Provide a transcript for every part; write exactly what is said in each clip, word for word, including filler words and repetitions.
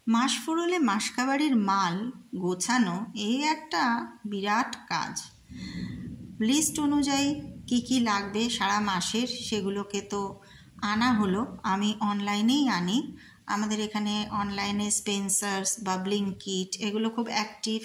মাসফুরলে মাসকাবাড়ির মাল গোছানো এই একটা বিরাট কাজ। লিস্ট অনুযায়ী কি কি লাগবে সারা মাসের সেগুলোকে তো আনা হলো। আমি অনলাইনেই আনি। আমাদের এখানে অনলাইনে স্পেন্সার্স বা ব্লিঙ্কিট এগুলো খুব অ্যাক্টিভ।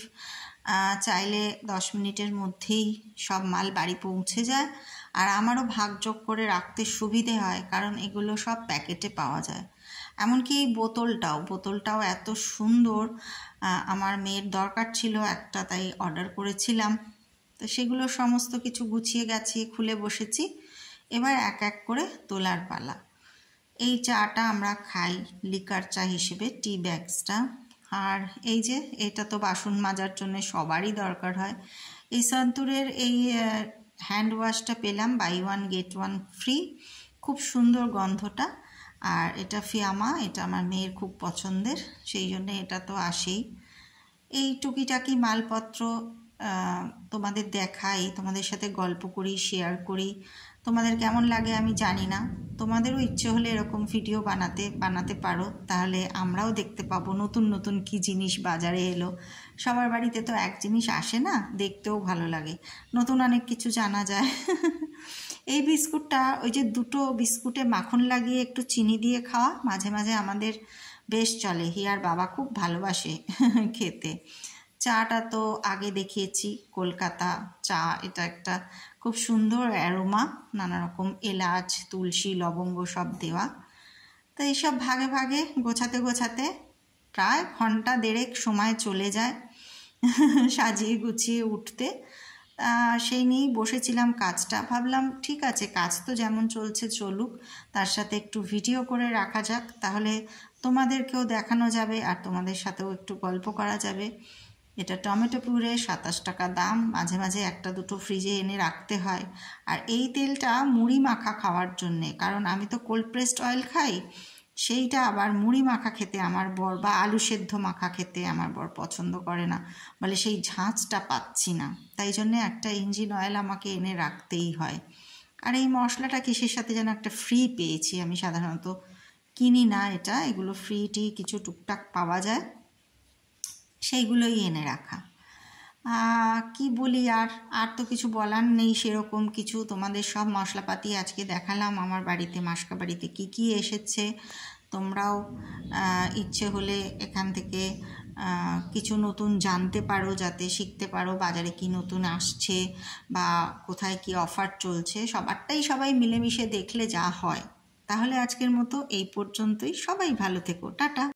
চাইলে দশ মিনিটের মধ্যেই সব মাল বাড়ি পৌঁছে যায়। আর আমারও ভাগযোগ করে রাখতে সুবিধে হয়, কারণ এগুলো সব প্যাকেটে পাওয়া যায়। এমনকি এই বোতলটাও বোতলটাও এত সুন্দর, আমার মেয়ের দরকার ছিল একটা, তাই অর্ডার করেছিলাম। তো সেগুলো সমস্ত কিছু গুছিয়ে গাছিয়ে খুলে বসেছি। এবার এক এক করে তোলার পালা। এই চাটা আমরা খাই লিকার চা হিসেবে, টি ব্যাগসটা। আর এই যে এটা তো বাসন মাজার জন্য সবারই দরকার হয়। এই সন্তুরের এই হ্যান্ড ওয়াশটা পেলাম buy one get one free, খুব সুন্দর গন্ধটা। আর এটা ফিয়ামা, এটা আমার মেয়ের খুব পছন্দের, সেই জন্য এটা তো আসেই। এই টুকিটাকি মালপত্র তোমাদের দেখাই, তোমাদের সাথে গল্প করি, শেয়ার করি। তোমাদের কেমন লাগে আমি জানি না। তোমাদেরও ইচ্ছে হলে এরকম ভিডিও বানাতে বানাতে পারো, তাহলে আমরাও দেখতে পাবো নতুন নতুন কি জিনিস বাজারে এলো। সবার বাড়িতে তো এক জিনিস আসে না, দেখতেও ভালো লাগে, নতুন অনেক কিছু জানা যায়। এই বিস্কুটটা, ওই যে দুটো বিস্কুটে মাখন লাগিয়ে একটু চিনি দিয়ে খাওয়া, মাঝে মাঝে আমাদের বেশ চলে। হিয়ার বাবা খুব ভালোবাসে খেতে। চাটা তো আগে দেখিয়েছি, কলকাতা চা। এটা একটা খুব সুন্দর অ্যারোমা, নানা রকম এলাচ, তুলসী, লবঙ্গ সব দেওয়া। তো এইসব ভাগে ভাগে গোছাতে গোছাতে প্রায় ঘন্টা দেড়েক সময় চলে যায় সাজিয়ে গুছিয়ে উঠতে। সেই নিয়েই বসেছিলাম কাজটা। ভাবলাম ঠিক আছে, কাজ তো যেমন চলছে চলুক, তার সাথে একটু ভিডিও করে রাখা যাক, তাহলে তোমাদেরকেও দেখানো যাবে আর তোমাদের সাথেও একটু গল্প করা যাবে। এটা টমেটো পিউরে, সাতাশ টাকা দাম। মাঝে মাঝে একটা দুটো ফ্রিজে এনে রাখতে হয়। আর এই তেলটা মুড়ি মাখা খাওয়ার জন্যে, কারণ আমি তো কোল্ড প্রেসড অয়েল খাই, সেইটা আবার মুড়ি মাখা খেতে আমার বর, বা আলু সেদ্ধ মাখা খেতে আমার বর পছন্দ করে না, বলে সেই ঝাঁঝটা পাচ্ছি না। তাই জন্যে একটা ইঞ্জিন অয়েল আমাকে এনে রাখতেই হয়। আর এই মশলাটা কিসের সাথে যেন একটা ফ্রি পেয়েছি, আমি সাধারণত কিনি না এটা, এগুলো ফ্রিটি কিছু টুকটাক পাওয়া যায়, সেইগুলোই এনে রাখা। কি বলি, আর আর তো কিছু বলার নেই সেরকম কিছু। তোমাদের সব মশলাপাতি আজকে দেখালাম আমার বাড়িতে, মাসকাবাড়িতে কি কি এসেছে। তোমরাও ইচ্ছে হলে এখান থেকে কিছু নতুন জানতে পারো, যাতে শিখতে পারো বাজারে কি নতুন আসছে বা কোথায় কি অফার চলছে। সবারটাই সবাই মিলেমিশে দেখলে যা হয়। তাহলে আজকের মতো এই পর্যন্তই। সবাই ভালো থেকো, টাটা।